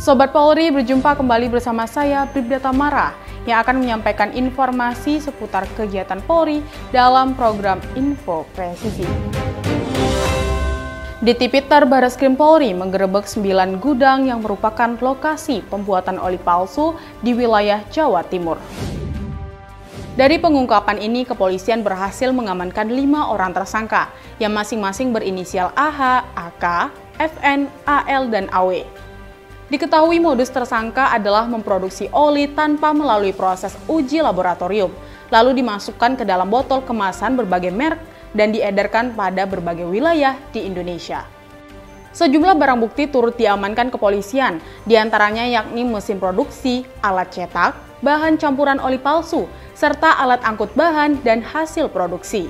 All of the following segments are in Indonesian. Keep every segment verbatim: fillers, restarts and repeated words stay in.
Sobat Polri, berjumpa kembali bersama saya, Bribda Tamara, yang akan menyampaikan informasi seputar kegiatan Polri dalam program Info Presisi. Di Tipiter, Barreskrim Polri menggerebek sembilan gudang yang merupakan lokasi pembuatan oli palsu di wilayah Jawa Timur. Dari pengungkapan ini, kepolisian berhasil mengamankan lima orang tersangka yang masing-masing berinisial A H, A K, F N, A L, dan A W. Diketahui modus tersangka adalah memproduksi oli tanpa melalui proses uji laboratorium, lalu dimasukkan ke dalam botol kemasan berbagai merek dan diedarkan pada berbagai wilayah di Indonesia. Sejumlah barang bukti turut diamankan kepolisian, diantaranya yakni mesin produksi, alat cetak, bahan campuran oli palsu, serta alat angkut bahan dan hasil produksi.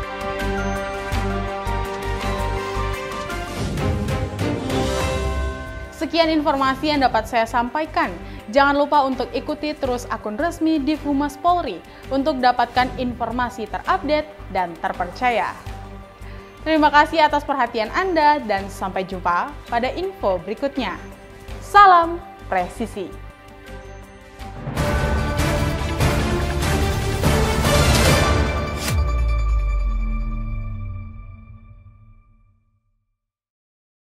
Sekian informasi yang dapat saya sampaikan. Jangan lupa untuk ikuti terus akun resmi di Humas Polri untuk dapatkan informasi terupdate dan terpercaya. Terima kasih atas perhatian Anda dan sampai jumpa pada info berikutnya. Salam presisi.